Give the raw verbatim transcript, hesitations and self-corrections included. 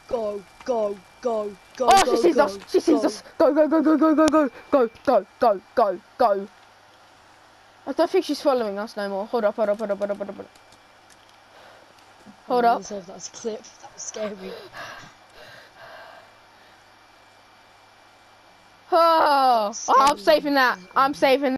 Go, go, go, go, Oh, go, she sees go, us. She sees go. us. Go, go, go, go, go, go, go, go, go, go, go, go. I don't think she's following us no more. Hold up, hold up, hold up, hold up, hold up. Hold Oh, up. that was a clip. That was scary. Oh, oh, I'm saving that. I'm saving